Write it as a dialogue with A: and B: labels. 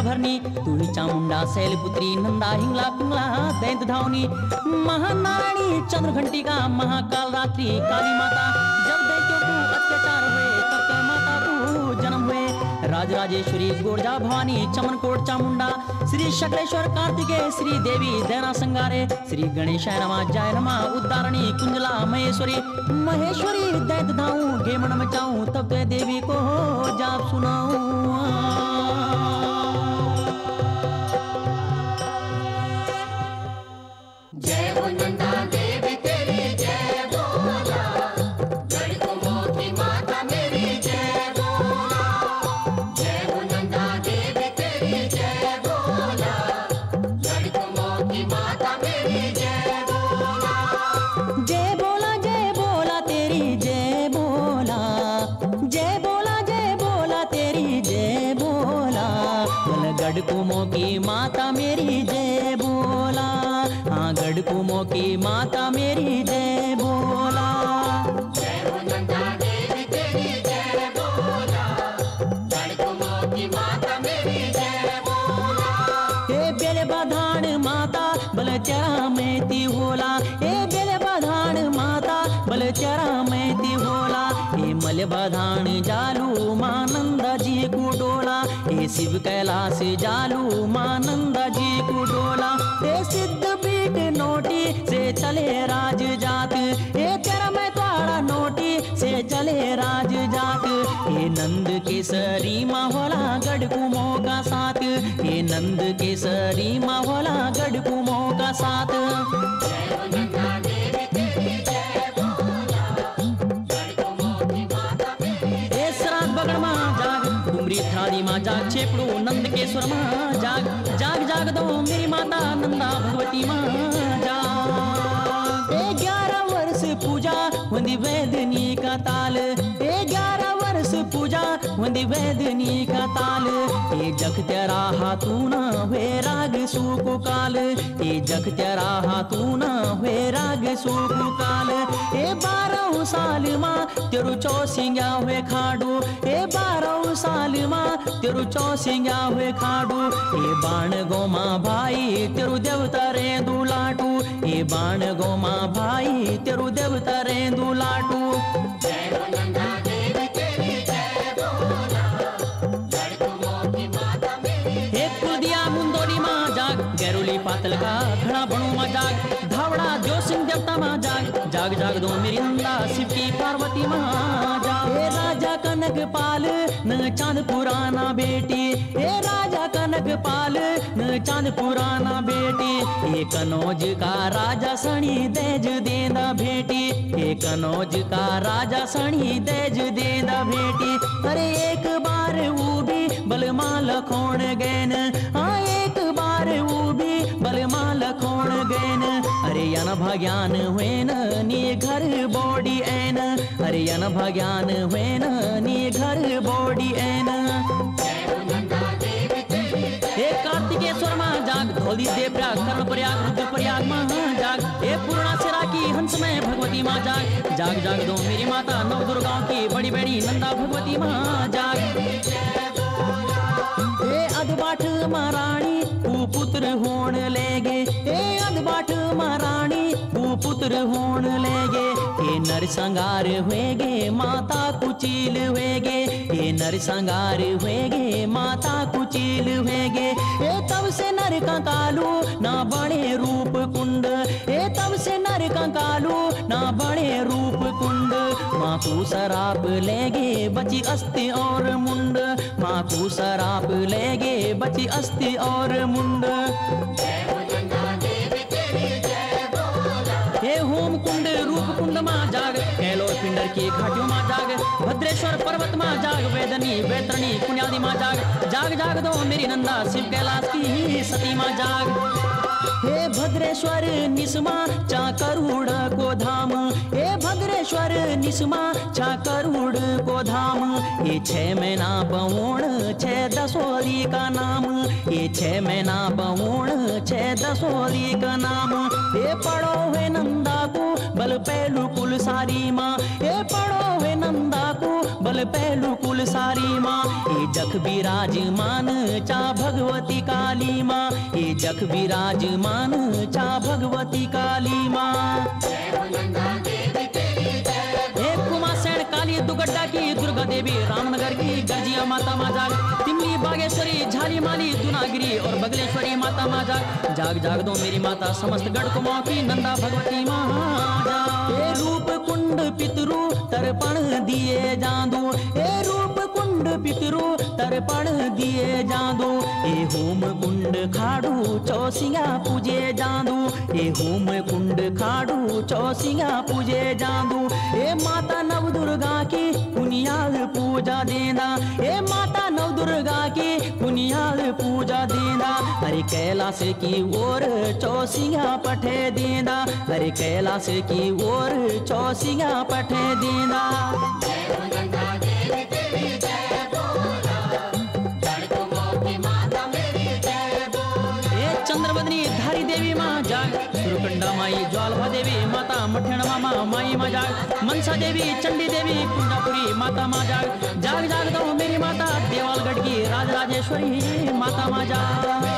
A: भरनी, तू ही चामुंडा शैलपुत्री नंदा हिंगला पिंगला दैत धावनी। महानारायणी चंद्रघंटिका महाकाल रात्रि काली माता, जब दैत्यों को अत्याचार हुए तब तक माता को जन्म हुए। राजराजेश्वरी गोरजा भवानी चमनकोट चामुंडा, श्री शकलेश्वर कार्तिकेय श्री देवी दैना संगारे। श्री गणेशाय नमः जय नमः उद्धारणी कुंजला महेश्वरी। महेश्वरी दैत धाऊं घेमण मचाऊं, तब तो देवी को जाप सुनाऊं।
B: जय हो नंदा देवी तेरी जय बोला, गढ़कुमों की माता मेरी जय बोला। जय हो नंदा देवी तेरी जय बोला, गढ़कुमों की माता मेरी जय बोला।
A: जय बोला तेरी जय बोला, जय बोला तेरी जय बोला। बोल गढ़कुमों की माता मेरी जय बोला, हाँ गढ़कुमों की माता मेरी जय बोला।
B: जय हो नंदा देवी तेरी जय बोला, गढ़कुमों की माता मेरी जय बोला।
A: ए बेले बधान माता बल तेरा मैती होला, ए बेले बधान माता बल तेरा मैती होला। ए मल बधान जालू मानंदा जी को डोला, ए शिव कैलाश जालू मानंदा जी को डोला। ए सिद्ध पीठ नोटी से चले राज जात, ए तेरा मैं ताड़ा नोटी से चले राज जात। ए नंद केसरी माहौला गढ़कुमों का साथ, ए नंद केसरी माहौला गढ़कुमों का साथ।
B: जय हो नंदा देवी तेरी जय बोला, गढ़कुमों की माता मेरी।
A: ए श्राद्ध बगड़ माँ जाग, डुमरी थारी माँ जाग, छेपड़ू नंद केश्वर माँ जाग, जाग जाग दो मेरी माता नंदा भगवती माँ जाग। ए 11 वर्ष पूजा वंदी वेदनी का ताल, ए 11 वर्ष पूजा वंदी वेदनी का ताल। ए जख तेरा हाथू ना वे राग सूक काल, ए जख तेरा हाथू ना वे राग सूक काल। ए 12 साल माँ तेरू चौसिंगा हुए खाडू, ए 12 साल माँ तेरू चौसिंगा हुए खाडू। ए बाण गोमा भाई तेरू देवता रे दुलाटू, ए बाण गोमा भाई तेरू देवता रे दुलाटू।
B: जय हो नंदा देवी तेरी जय बोला, गढ़कुमों की माता मेरी।
A: एक कुलदिया मुंदोली माँ जाग, गैरोली पातल का घड़ा बनू माँ जाग, धावड़ा जो सिंह देवता माँ जाग, जाग जाग दो मेरी नंदा शिव की पार्वती माँ जाग। ए राजा कनक पाल न चांद पुराना बेटी, ए राजा कनक पाल न चांद पुराना बेटी। ए कनौज का राजा सणी देज देंदा भेटी, ए कनौज का राजा सणी देज देंदा भेटी। अरे एक बार वो भी बलमाल खोण गैन, हाँ एक बार वो भी बलमाल खोण गैन। अरे यन भग्यान हुए न नी घर बॉडी एन, अरे यन भग्यान हुए न नी घर बॉडी एन।
B: जय हो नंदा देवी तेरी जय।
A: ए कार्तिकेश्वर माँ जाग, धौली देव प्रयाग कर्ण प्रयाग रुद्र प्रयाग माँ जाग। ए पूर्णा सिरा की हंस में भगवती माँ जाग, जाग जाग दो मेरी माता नव दुर्गाओं की बड़ी बड़ी नंदा भगवती माँ जाग। ए अधबाट महारानी पुत्र होण लेगे, ए अधबाट महारानी पुत्र होण लेगे। ए नर संगार हुएगे माता कुचील हुएगे, ए नर संगार हुएगे माता कुचील हुएगे। ए तब से नर कंकालू ना बड़े रूप कुंड, ए तब से नर कंकालू ना बड़े रूप कुंड। माँ को शराप लेगे बची अस्थि और मुंड, माँ को शराप लेगे बची अस्थि और मुंड।
B: जय हो नंदा देवी तेरी जय बोला,
A: हे होम कुंड रूप कुंड माँ जाग, कैलोर पिंडर की घाटियों माँ जाग, भद्रेश्वर पर्वत माँ जाग, वेदनी वेत्रनी पुण्यादि माँ जाग, जाग जाग दो मेरी नंदा शिव कैलाश की सती माँ जाग। हे भद्रेश्वर निस्मा चा करुड़ को धाम, हे भद्रेश्वर निस्मा चा करुड़ को धाम। ये 6 महीना बवोण 6 दसोरी का नाम, ये 6 महीना बवोण 6 दसोरी का नाम। ये पढ़ो है नंदा को बल पहलू कुल सारी माँ, ये पढ़ो है नंदा को मंगल पहलू कुल सारी माँ ये जख विराजमान चा भगवती काली माँ ये जख विराजमान चा भगवती काली माँ
B: जय हो नंदा देवी तेरी जय
A: हे कुमासेन काली दुगड्डा की दुर्गा देवी रामनगर की गर्जिया माता माँ जाग तिमली बागेश्वरी झाली माली दुनागिरी और बगलेश्वरी माता माँ जाग जाग जाग दो मेरी माता समस्त गढ़ कुमाऊं की नंदा भगवती माँ जाग हे रूप कुंड पितरु तर्पण दिए जादू हे रूप कुंड पितरु तर्पण दिए जादू ए होम कुंड खाड़ू चौसिया पूजे जादू ए होम कुंड खाड़ू चौसिया पूजे जादू ए माता नव दुर्गा की पुनियाल पूजा देना ए माता नव दुर्गा की पुनियाल पूजा देना अरे कैलाश की ओर चौसिया पठे देना अरे कैलाश की ओर चौसिया पठे देना
B: जय हो नंदा देवी तेरी जय बोला जड़ कुमाऊं की माता मेरी जय बोला
A: ए चंद्रवदनी धारी देवी माँ जाग सुरकंडा माई ज्वालभा देवी माता मठेण मामा माई माँ जाग मनसा देवी चंडी देवी कुंडापुरी माता माँ जाग जाग जाग दो मेरी माता देवालगढ़ की राजराजेश्वरी माता माँ जाग